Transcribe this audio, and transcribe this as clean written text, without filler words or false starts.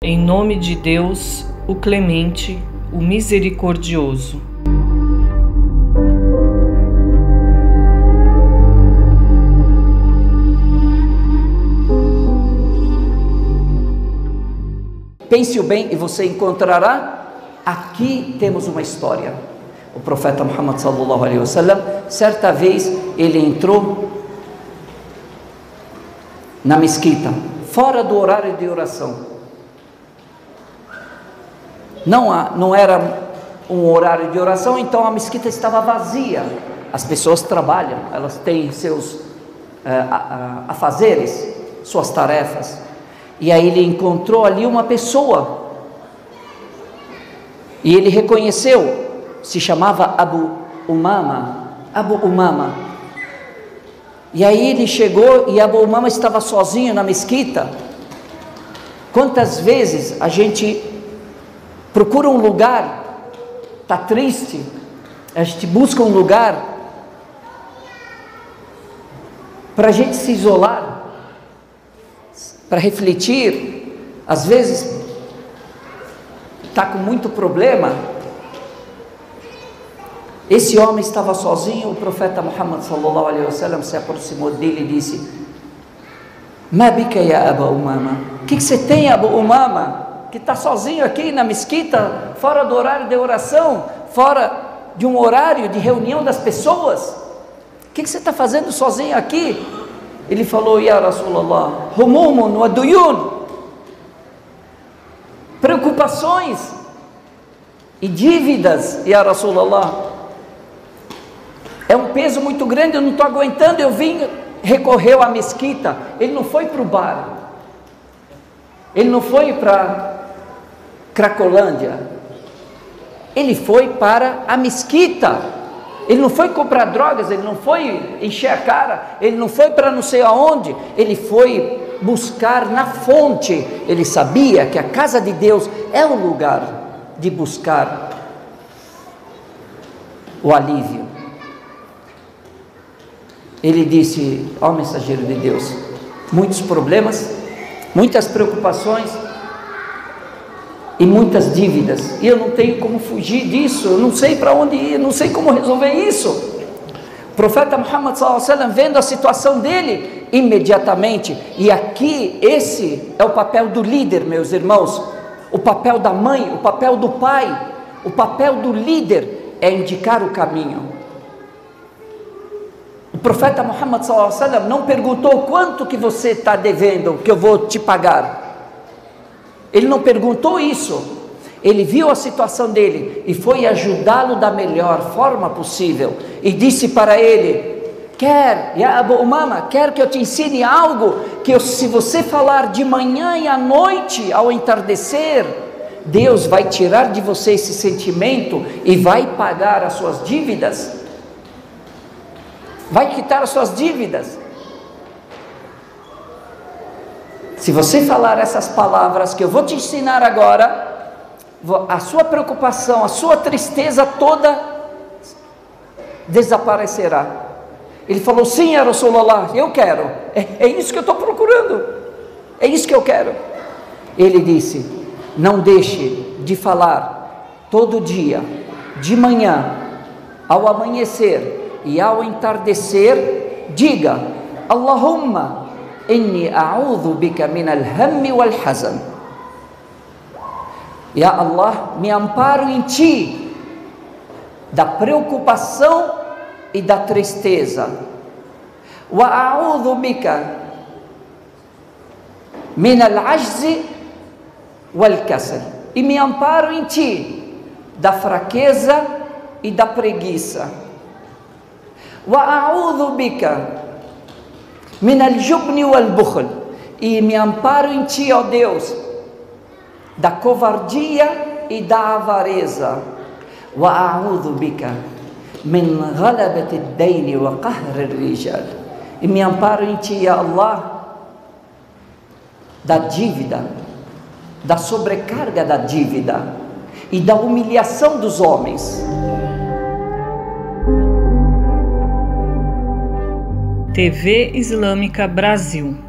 Em nome de Deus, o Clemente, o Misericordioso. Pense-o bem e você encontrará. Aqui temos uma história. O profeta Muhammad sallallahu alaihi wasallam, certa vez ele entrou na mesquita, fora do horário de oração. Não era um horário de oração, então a mesquita estava vazia. As pessoas trabalham, elas têm seus afazeres, suas tarefas. E aí ele encontrou ali uma pessoa, e ele reconheceu, se chamava Abu Umama. E aí ele chegou e Abu Umama estava sozinho na mesquita. Quantas vezes a gente procura um lugar, está triste, a gente busca um lugar para a gente se isolar, para refletir. Às vezes está com muito problema. Esse homem estava sozinho. O profeta Muhammad sallallahu alaihi wasallam se aproximou dele e disse: "Ma bika ya Abu Umama?" O que você tem, Abu Umama, que está sozinho aqui na mesquita, fora do horário de oração, fora de um horário de reunião das pessoas? O que você está fazendo sozinho aqui? Ele falou: "Ya Rasulallah, humumun wa duyun", preocupações e dívidas, Ya Rasulallah. É um peso muito grande, eu não estou aguentando, eu vim, recorreu à mesquita. Ele não foi para o bar, ele não foi para Cracolândia, ele foi para a mesquita. Ele não foi comprar drogas, ele não foi encher a cara, ele não foi para não sei aonde, ele foi buscar na fonte. Ele sabia que a casa de Deus é o lugar de buscar o alívio. Ele disse: ó mensageiro de Deus, muitos problemas, muitas preocupações e muitas dívidas, e eu não tenho como fugir disso, eu não sei para onde ir, não sei como resolver isso. O profeta Muhammad sallallahu alaihi wasallam, vendo a situação dele, imediatamente, e aqui esse é o papel do líder, meus irmãos, o papel da mãe, o papel do pai, o papel do líder é indicar o caminho. O profeta Muhammad sallallahu alaihi wasallam não perguntou: quanto que você está devendo, que eu vou te pagar. Ele não perguntou isso. Ele viu a situação dele e foi ajudá-lo da melhor forma possível, e disse para ele: Ya Abu Umama, quer que eu te ensine algo, se você falar de manhã e à noite, ao entardecer, Deus vai tirar de você esse sentimento e vai pagar as suas dívidas, vai quitar as suas dívidas. Se você falar essas palavras que eu vou te ensinar agora, a sua preocupação, a sua tristeza toda desaparecerá. Ele falou: sim, Ya Rasulallah, eu quero, é isso que eu estou procurando, é isso que eu quero. Ele disse: não deixe de falar todo dia, de manhã, ao amanhecer e ao entardecer, diga: Allahumma inni a'udhu bika min al-hammi wal-hazan. Ya Allah, me amparo em ti da preocupação e da tristeza. Wa a'udhu bika min al-ajzi wal-kasal. E me amparo em ti da fraqueza e da preguiça. Wa a'udhu bika min al-jubni wal-bukhl. E me amparo em ti, ó Deus, da covardia e da avareza. Wa a'udhu bika min ghalabati ad-dayn wa qahr ar-rijal. E me amparo em ti, ya Allah, da dívida, da sobrecarga da dívida e da humilhação dos homens. TV Islâmica Brasil.